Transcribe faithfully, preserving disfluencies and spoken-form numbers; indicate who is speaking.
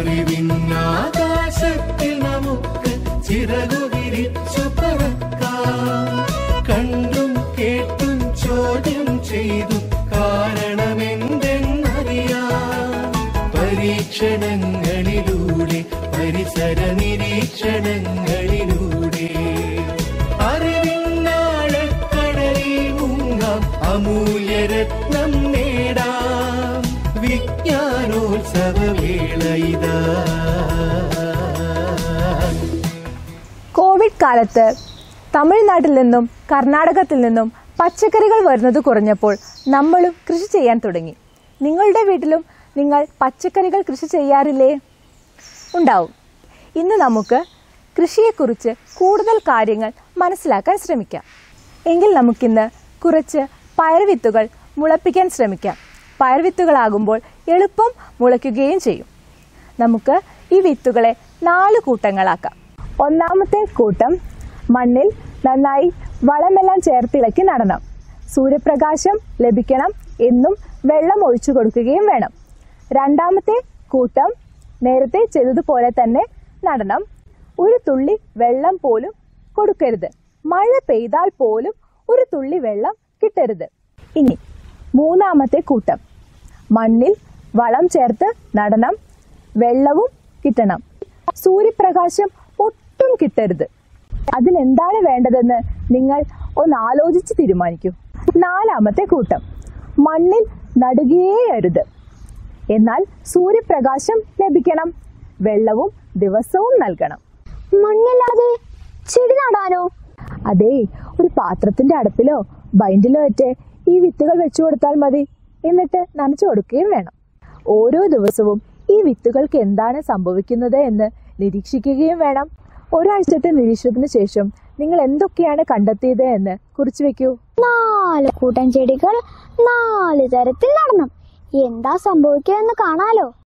Speaker 1: അറിവിന്നാകാശത്തിൽ നമുക്ക് ചിറകു വിരിച്ചു പറക്കാം. കണ്ടും കേട്ടും ചോദ്യം ചെയ്തു കാരണമെന്തെന്നറിയാം. പരീക്ഷണങ്ങളിലൂടെ പരിസര നിരീക്ഷണങ്ങളിലൂടെ അറിവിന്നാഴക്കടലിൽ മുങ്ങാം, അമൂല്യരത്നം നേടാം. വിജ്ഞാനോത്സവവേള ഇതാ.
Speaker 2: കോവിഡ് കാലത്ത് തമിഴ്നാട്ടിൽ നിന്നും കർണാടകത്തിൽ നിന്നും പച്ചക്കറികൾ വരുന്നത് കുറഞ്ഞപ്പോൾ നമ്മളും കൃഷി ചെയ്യാൻ തുടങ്ങി. നിങ്ങളുടെ വീട്ടിലും നിങ്ങൾ പച്ചക്കറികൾ കൃഷി ചെയ്യാറില്ലേ? ഉണ്ടാവും. ഇന്ന് നമുക്ക് കൃഷിയെക്കുറിച്ച് കൂടുതൽ കാര്യങ്ങൾ മനസ്സിലാക്കാൻ ശ്രമിക്കാം. എങ്കിൽ നമുക്കിന്ന് കുറച്ച് പയർവിത്തുകൾ മുളപ്പിക്കാൻ ശ്രമിക്കാം. പയർവിത്തുകളാകുമ്പോൾ എളുപ്പം മുളയ്ക്കുകയും ചെയ്യും. നമുക്ക് ഈ വിത്തുകളെ നാല് കൂട്ടങ്ങളാക്കാം. ഒന്നാമത്തെ കൂട്ടം മണ്ണിൽ നന്നായി വളമെല്ലാം ചേർത്തിളക്കി നടണം. സൂര്യപ്രകാശം ലഭിക്കണം എന്നും വെള്ളം ഒഴിച്ചു കൊടുക്കുകയും വേണം. രണ്ടാമത്തെ കൂട്ടം നേരത്തെ ചെയ്തതുപോലെ തന്നെ നടണം. ഒരു തുള്ളി വെള്ളം പോലും കൊടുക്കരുത്. മഴ പെയ്താൽ പോലും ഒരു തുള്ളി വെള്ളം കിട്ടരുത്. ഇനി മൂന്നാമത്തെ കൂട്ടം മണ്ണിൽ വളം ചേർത്ത് നടണം. വെള്ളവും കിട്ടണം. സൂര്യപ്രകാശം ഒട്ടും കിട്ടരുത്. അതിനെന്താണ് വേണ്ടതെന്ന് നിങ്ങൾ ഒന്ന് ആലോചിച്ച് തീരുമാനിക്കൂ. നാലാമത്തെ കൂട്ടം മണ്ണിൽ നടുകയേയരുത്. എന്നാൽ സൂര്യപ്രകാശം ലഭിക്കണം. വെള്ളവും ദിവസവും നൽകണം.
Speaker 3: മണ്ണില്ലാതെ ചെടി നടാനോ?
Speaker 2: അതെ, ഒരു പാത്രത്തിന്റെ അടുപ്പിലോ ബൈൻഡിലോ ഒറ്റ ഈ വിത്തുകൾ വെച്ചു കൊടുത്താൽ മതി. എന്നിട്ട് നനച്ചു കൊടുക്കുകയും വേണം. ഓരോ ദിവസവും ഈ വിത്തുകൾക്ക് എന്താണ് സംഭവിക്കുന്നത് എന്ന് നിരീക്ഷിക്കുകയും വേണം. ഒരാഴ്ചത്തെ നിരീക്ഷണത്തിന് ശേഷം നിങ്ങൾ എന്തൊക്കെയാണ് കണ്ടെത്തിയത് എന്ന് കുറിച്ചു വെക്കൂ.
Speaker 3: നാല് കൂട്ടം ചെടികൾ നാല് തരത്തിൽ നടണം. എന്താ സംഭവിക്കുക എന്ന് കാണാലോ.